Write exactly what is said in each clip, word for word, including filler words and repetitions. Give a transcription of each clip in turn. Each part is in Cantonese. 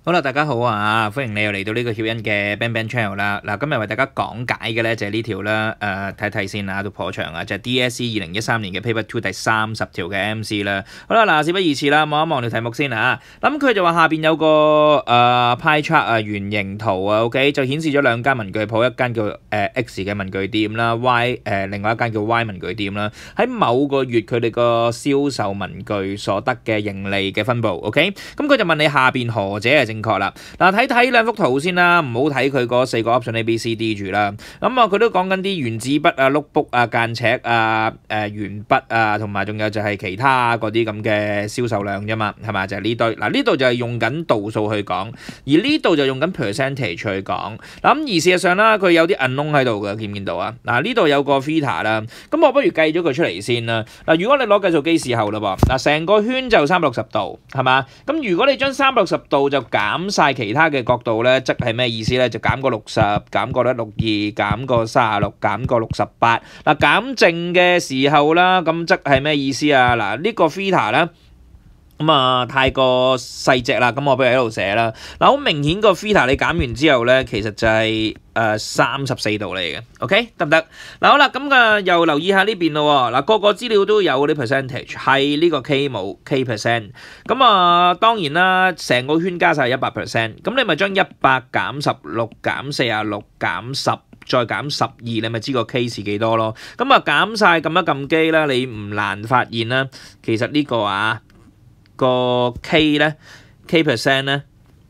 好啦，大家好啊！歡迎你又嚟到呢個曉欣嘅 Bang Bang Channel 啦。嗱，今日為大家講解嘅咧就係呢條啦。誒睇睇先啊，都頗長啊，就係、是、D S E 二零一三年嘅 Paper Two 第三十條嘅 M C 啦。好啦，嗱，事不宜遲啦，望一望條題目先啊。咁佢就話下邊有個誒、呃、pie chart 啊，圓形圖啊 ，OK 就顯示咗兩間文具鋪，一間叫誒 X 嘅文具店啦 ，Y 誒、呃、另外一間叫 Y 文具店啦。喺某個月佢哋個銷售文具所得嘅盈利嘅分佈 ，OK 咁佢就問你下邊何者係正確啦？嗱，睇睇兩幅圖先啦，唔好睇佢嗰四個 option A、B、C、D 住啦。咁啊，佢都講緊啲原子筆啊、notebook 啊、間尺啊、誒鉛筆啊，同埋仲有就係其他嗰啲咁嘅銷售量啫嘛，係咪？就係呢堆。嗱，呢度就係用緊度數去講，而呢度就用緊 percentage 去講。嗱，咁而事實上啦，佢有啲 unknown 喺度嘅，見唔見到啊？嗱，呢度有個 theta 啦，咁我不如計咗佢出嚟先啦。嗱，如果你攞計數機試後啦噃，嗱，成個圈就三百六十度，係嘛？咁如果你將三百六十度就減晒其他嘅角度咧，即係咩意思咧？就減個六十，減個一六二，減個三十六，減個六十八。嗱，減淨嘅時候啦，咁即係咩意思啊？嗱，呢個 theta 咧。咁啊，太過細隻啦，咁我不如喺度寫啦。嗱，好明顯個 theta 你減完之後咧，其實就係誒三十四度嚟嘅 ，OK 得唔得？嗱，好啦，咁啊又留意下呢邊咯。嗱，個個資料都有啲 percentage，係呢個 K 冇 K percent。咁啊，當然啦，成個圈加晒一百 percent，咁你咪將一百減十六減四十六減十。再減十二，你咪知個 K 是幾多咯？咁啊減晒撳一撳機啦，你唔難發現啦。其實呢個啊個 K 咧 K percent 咧，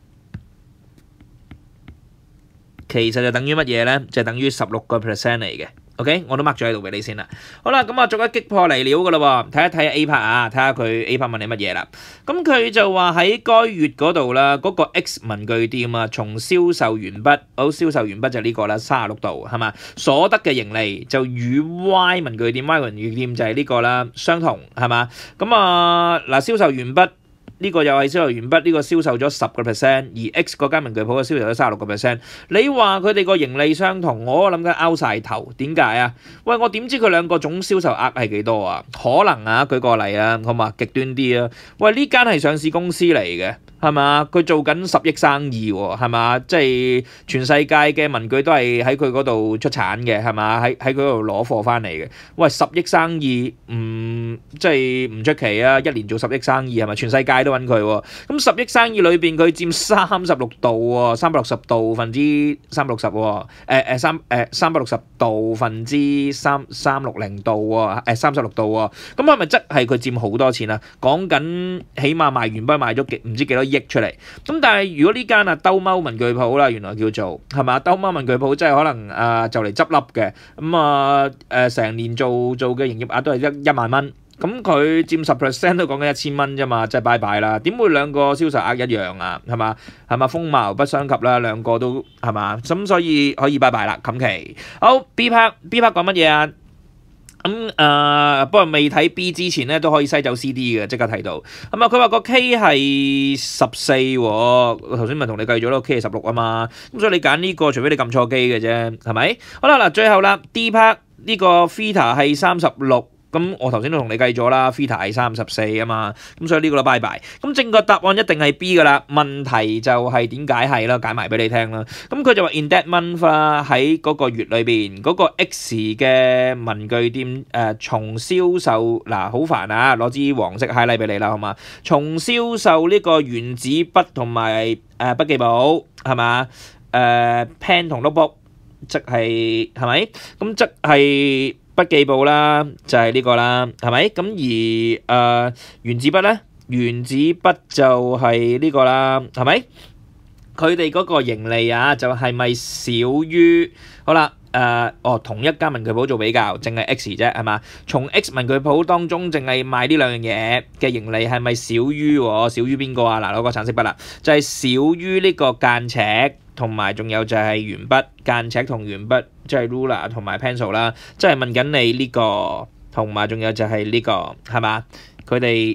其實就等於乜嘢咧？就等於十六個 percent 嚟嘅。OK， 我都 mark 咗喺度俾你先啦。好啦，咁啊，逐一擊破嚟料噶啦喎，睇一睇 A part 啊，睇下佢 A part 問你乜嘢啦。咁佢就話喺該月嗰度啦，嗰、那個 X 文具店啊，從銷售完畢，好銷售完畢就呢個啦，三十六度係嘛？所得嘅盈利就與 Y 文具店 Y 文具店就係呢個啦相同係嘛？咁啊嗱，銷售完畢。呢個又係銷售完畢，呢個銷售咗十個 percent，而 X 嗰間文具鋪嘅銷售咗三十六個 percent。你話佢哋個盈利相同，我諗緊拗晒頭，點解啊？喂，我點知佢兩個總銷售額係幾多啊？可能啊，舉個例啊，好嘛，極端啲啊。喂，呢間係上市公司嚟嘅。係嘛？佢做緊十億生意喎，係嘛？即係全世界嘅文具都係喺佢嗰度出產嘅，係嘛？喺喺佢嗰度攞貨翻嚟嘅。喂，十億生意唔即係唔出奇啊！一年做十億生意係咪？全世界都揾佢喎。咁十億生意裏邊佢佔三十六度喎，三百六十度分之三百六十喎。誒誒三誒三百六十度分之三三六零度喎，誒三十六度喎。咁係咪即係佢佔好多錢啊？講緊起碼賣完筆賣咗幾唔知幾多億出嚟，咁但係如果呢間啊兜踎文具鋪啦，原來叫做係嘛，兜踎文具鋪即係可能啊就嚟執笠嘅，咁啊誒成年做做嘅營業額都係一一萬蚊，咁佢佔十 percent 都講緊一千蚊啫嘛，即係拜拜啦，點會兩個銷售額一樣啊？係嘛係嘛，風貌不相及啦，兩個都係嘛，咁所以可以拜拜啦，冚期。好 B part B part 講乜嘢啊？咁誒、呃，不過未睇 B 之前咧，都可以篩走 C D 嘅，即刻睇到。咁啊，佢話個 K 係十四喎，我頭先咪同你計咗咯 ，K 係十六啊嘛。咁所以你揀呢、這個，除非你撳錯機嘅啫，係咪？好啦，嗱，最後啦 ，D part 呢個 theta 係三十六。咁我頭先都同你計咗啦 theta 係三十四啊嘛，咁所以呢個都拜拜。咁正確答案一定係 B 噶啦，問題就係點解係啦，解埋俾你聽啦。咁佢就話 in that month 啦，喺嗰個月裏邊，嗰、嗰個 X 嘅文具店誒、呃、從銷售嗱好煩啊，攞支黃色 highlight 俾你啦，好嘛？從銷售呢個原子筆同埋誒筆記簿係嘛？誒、呃、pen 同 notebook 即係係咪？咁即係。筆記簿啦，就係、是、呢個啦，係咪？咁而誒、呃、原子筆咧，原子筆就係呢個啦，係咪？佢哋嗰個盈利啊，就係、是、咪少於？好啦，誒、呃、哦，同一間文具鋪做比較，淨係 X 啫，係嘛？從 X 文具鋪當中，淨係賣呢兩樣嘢嘅盈利係咪少於？少於邊個啊？嗱，攞個橙色筆啦，就係、是、少於呢個間尺。同埋仲有就係鉛筆、間尺同鉛筆，即係 ruler 同埋 pencil 啦，即係問緊你呢個，同埋仲有就係呢個，係嘛？佢哋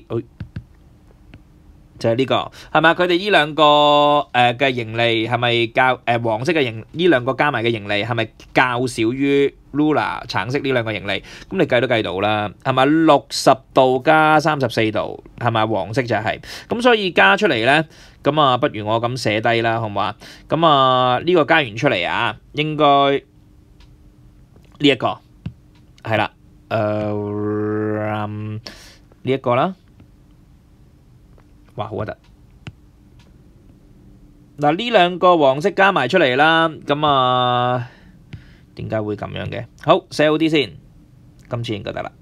就係呢個，係嘛？佢哋呢兩個誒嘅盈利係咪較誒黃色嘅盈？呢兩個加埋嘅盈利係咪較少於 Luna 橙色呢兩個盈利，咁你計都計到啦，係咪六十度加三十四度，係咪黃色就係、是，咁所以加出嚟咧，咁啊不如我咁寫低啦，好唔好啊？咁啊呢個加完出嚟啊，應該呢一個係啦，誒呢一個啦，哇好核突！嗱呢兩個黃色加埋出嚟啦，咁啊點解會咁樣嘅？好寫好啲先，今次應該得啦。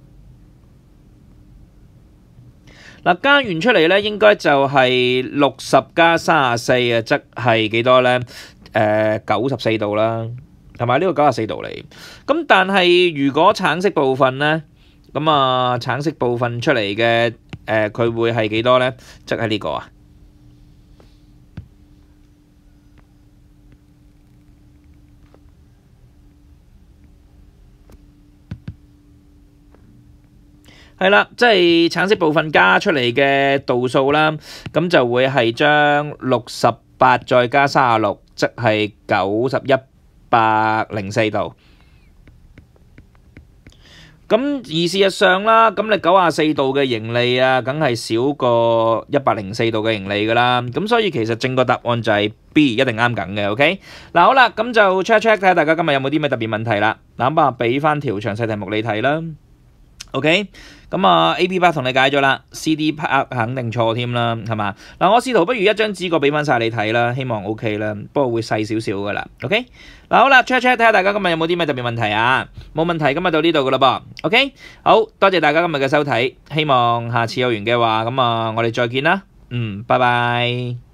嗱加完出嚟咧，應該就係六十加三十四啊，即係幾多咧？誒九十四度啦，係咪呢個九十四度嚟？咁但係如果橙色部分咧，咁啊橙色部分出嚟嘅誒，佢會係幾多咧？即係呢個啊？係啦，即係橙色部分加出嚟嘅度數啦，咁就會係將六十八再加三十六，即係九十一百零四度。咁而事實上啦，咁你九十四度嘅盈利啊，梗係少過一百零四度嘅盈利噶啦。咁所以其實正確答案就係 B， 一定啱緊嘅。OK，嗱好啦，咁就 check check 睇下大家今日有冇啲咩特別問題啦。嗱咁啊，俾翻條詳細題目你睇啦。OK，咁啊 A B part 同你解咗啦 ，C D part 肯定錯添啦，係嘛？嗱，我試圖不如一張紙過俾翻晒你睇啦，希望 OK 啦，不過會細少少噶啦。OK，嗱好啦 check check 睇下大家今日有冇啲咩特別問題啊？冇問題，今日到呢度噶啦噃。OK，好多謝大家今日嘅收睇，希望下次有緣嘅話，咁啊我哋再見啦。嗯，拜拜。